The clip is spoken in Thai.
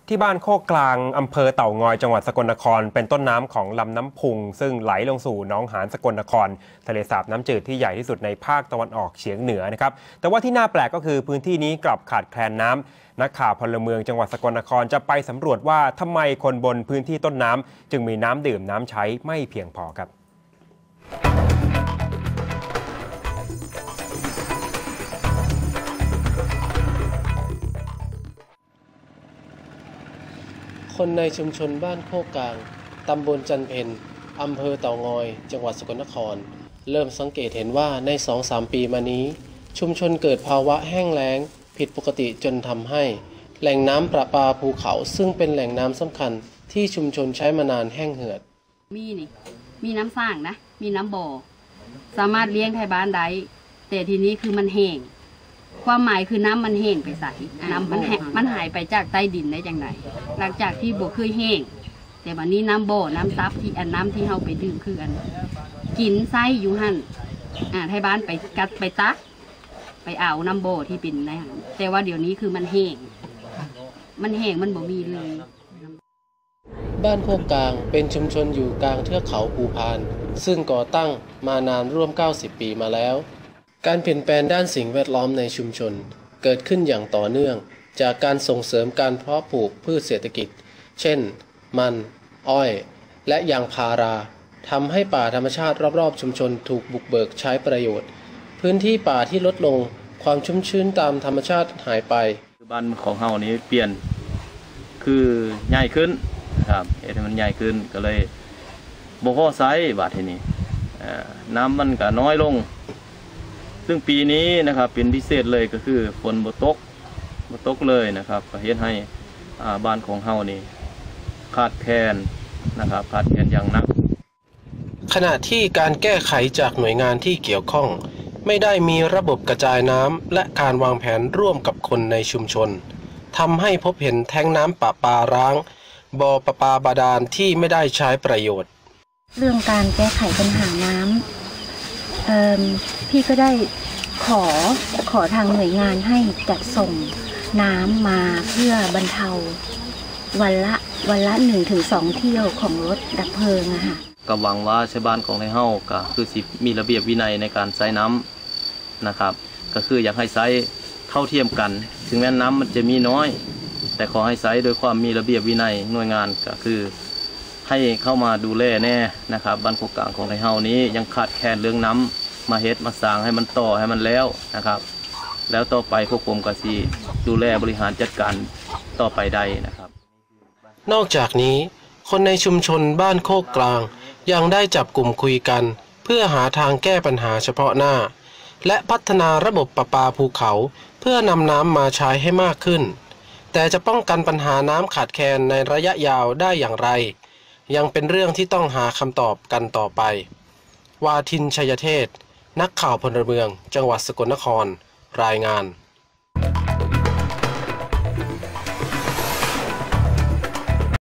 ที่บ้านโคกกลางอำเภอเต่างอยจังหวัดสกลนครเป็นต้นน้ำของลำน้ำพุงซึ่งไหลลงสู่หนองหานสกลนครทะเลสาบน้ำจืดที่ใหญ่ที่สุดในภาคตะวันออกเฉียงเหนือนะครับแต่ว่าที่น่าแปลกก็คือพื้นที่นี้กลับขาดแคลนน้ำนักข่าวพลเมืองจังหวัดสกลนครจะไปสำรวจว่าทำไมคนบนพื้นที่ต้นน้ำจึงมีน้ำดื่มน้ำใช้ไม่เพียงพอครับคนในชุมชนบ้านโคกกลางตำบลจันเพ็ญอำเภอเต่างอยจังหวัดสกลนครเริ่มสังเกตเห็นว่าใน 2-3 ปีมานี้ชุมชนเกิดภาวะแห้งแล้งผิดปกติจนทำให้แหล่งน้ำประปาภูเขาซึ่งเป็นแหล่งน้ำสำคัญที่ชุมชนใช้มานานแห้งเหือดมีน้ำสร้างนะมีน้ำบ่อสามารถเลี้ยงไทยบ้านได้แต่ทีนี้คือมันแห้งความหมายคือน้ำมันแห้งไปใส่น้ำมันหายไปจากใต้ดินได้อย่างไรหลังจากที่บ่เคยแห้งแต่วันนี้น้ำบ่อน้ำซับที่น้ำที่เราไปดื่มคือกินไส้อยู่หั่นไทยบ้านไปกัดไปตักไปเอาน้ำบ่อที่เป็นในหั่นแต่ว่าเดี๋ยวนี้คือมันแห้งมันบ่มีเลยบ้านโคกกลางเป็นชุมชนอยู่กลางเทือกเขาภูพานซึ่งก่อตั้งมานานร่วม90 ปีมาแล้วการเปลี่ยนแปลงด้านสิ่งแวดล้อมในชุมชนเกิดขึ้นอย่างต่อเนื่องจากการส่งเสริมการเพาะปลูกพืชเศรษฐกิจเช่นมันอ้อยและยางพาราทำให้ป่าธรรมชาติรอบๆชุมชนถูกบุกเบิกใช้ประโยชน์พื้นที่ป่าที่ลดลงความชุ่มชื้นตามธรรมชาติหายไปบ้านของเฮานี้เปลี่ยนคือใหญ่ขึ้นครับเห็นมันใหญ่ขึ้นก็เลยบ่พอใช้บาดทีนี้น้ำมันก็น้อยลงซึ่งปีนี้นะครับเป็นพิเศษเลยก็คือฝนบ่ตกเลยนะครับก็เฮ็ดให้บ้านของเฮานี่ขาดแคลนนะครับขาดแคลนอย่างหนักขณะที่การแก้ไขจากหน่วยงานที่เกี่ยวข้องไม่ได้มีระบบกระจายน้ำและการวางแผนร่วมกับคนในชุมชนทำให้พบเห็นแท้งน้ำประปาร้างบ่อประปาบาดาลที่ไม่ได้ใช้ประโยชน์เรื่องการแก้ไขปัญหาน้ำพี่ก็ได้ขอทางหน่วยงานให้จัดส่งน้ำมาเพื่อบรรเทาวันละ 1-2 เที่ยวของรถดับเพลิงอะค่ะก็หวังว่าชาวบ้านของไทยเฮาก็คือสิมีระเบียบวินัยในการใช้น้ำนะครับก็คืออยากให้ใช้เท่าเทียมกันถึงแม้น้ำมันจะมีน้อยแต่ขอให้ใช้โดยความมีระเบียบวินัยหน่วยงานก็คือให้เข้ามาดูแลแน่นะครับบ้านโคกกลางของไทยเฮานี้ยังขาดแคลนเรื่องน้ำมาเฮ็ดมาสร้างให้มันต่อให้มันแล้วนะครับแล้วต่อไปพวกผมก็สิดูแลบริหารจัดการต่อไปได้นะครับนอกจากนี้คนในชุมชนบ้านโคกกลางยังได้จับกลุ่มคุยกันเพื่อหาทางแก้ปัญหาเฉพาะหน้าและพัฒนาระบบประปาภูเขาเพื่อนำน้ำมาใช้ให้มากขึ้นแต่จะป้องกันปัญหาน้ำขาดแคลนในระยะยาวได้อย่างไรยังเป็นเรื่องที่ต้องหาคำตอบกันต่อไปวาทิน ชัยเทศนักข่าวพลเมืองจังหวัดสกลนครรายงาน